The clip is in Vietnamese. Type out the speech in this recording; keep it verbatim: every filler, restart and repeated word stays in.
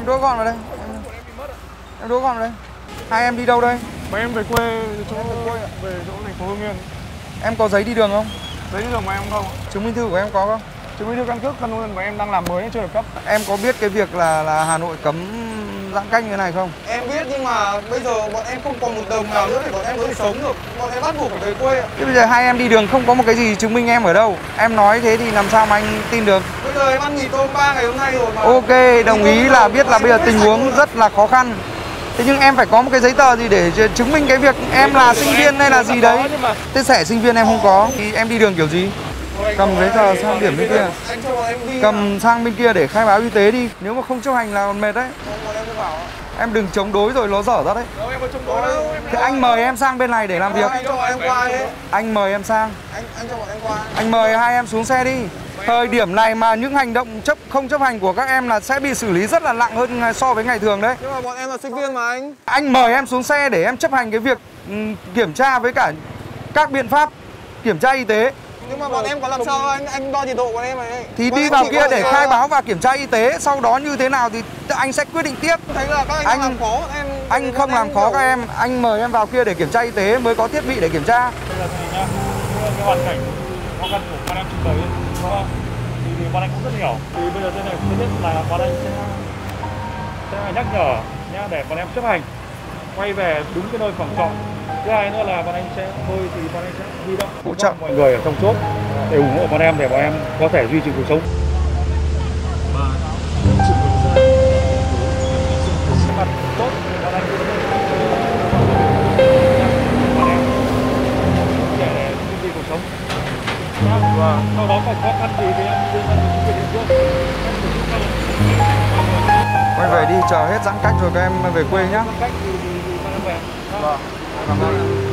em đỗ gọn vào đây. Em, em đỗ gọn vào đây. Hai em đi đâu đây? Bọn em về quê chỗ về chỗ thành phố Hưng Yên. Em có giấy đi đường không? Giấy đi đường của em không? Chứng minh thư của em có không? Chứng minh thư căn cước căn cước của em đang làm mới chưa được cấp. Em có biết cái việc là là Hà Nội cấm giãn cách như này không? Em biết nhưng mà bây giờ bọn em không còn một đồng nào nữa để bọn em có thể sống được. Bọn em bắt buộc phải về quê. Thế bây giờ hai em đi đường không có một cái gì chứng minh em ở đâu. Em nói thế thì làm sao mà anh tin được? Bây giờ em ăn mì tôm ba ngày hôm nay rồi mà. Ok, đồng ý là biết là bây giờ tình huống rất là khó khăn. Thế nhưng em phải có một cái giấy tờ gì để chứng minh cái việc em là sinh viên hay là gì đấy. Thế thẻ sinh viên em không có thì em đi đường kiểu gì? Cầm giấy tờ sang điểm bên kia. Cầm sang bên kia để khai báo y tế đi. Nếu mà không chấp hành là còn mệt đấy. Em đừng chống đối rồi nó dở ra đấy. Thế anh mời em sang bên này để làm việc. Anh mời em sang. Anh mời hai em xuống xe đi. Thời điểm này mà những hành động chấp không chấp hành của các em là sẽ bị xử lý rất là nặng hơn so với ngày thường đấy. Nhưng mà bọn em là sinh viên mà anh. Anh mời em xuống xe để em chấp hành cái việc um, kiểm tra với cả các biện pháp kiểm tra y tế. Nhưng mà bọn em có làm sao anh anh đo nhiệt độ của em này. Thì đi vào kia để khai báo và kiểm tra y tế, sau đó như thế nào thì anh sẽ quyết định tiếp. Thấy là các anh, anh làm khó em. Anh không làm khó các em, anh mời em vào kia để kiểm tra y tế mới có thiết bị để kiểm tra. Bây giờ thì nhá, cái hoàn cảnh khó khăn của bọn em trình bày đúng không? Thì, thì bọn anh cũng rất hiểu. Thì bây giờ thế này, thứ nhất là bọn anh sẽ sẽ nhắc nhở nhá để bọn em chấp hành, quay về đúng cái nơi phòng trọ. Thứ hai nữa là bọn anh sẽ thôi thì bọn anh sẽ huy động hỗ trợ mọi người ở trong chốt để ủng hộ bọn em để bọn em có thể duy trì cuộc sống. Mặt tốt bọn anh cũng bọn em để duy trì cuộc sống. Và sau đó còn khó khăn gì thì em đưa ra chính quyền địa phương. Quay về đi, chờ hết giãn cách rồi các em về quê nhá. Giãn cách thì, thì, thì bọn em về. Vâng, cảm ơn.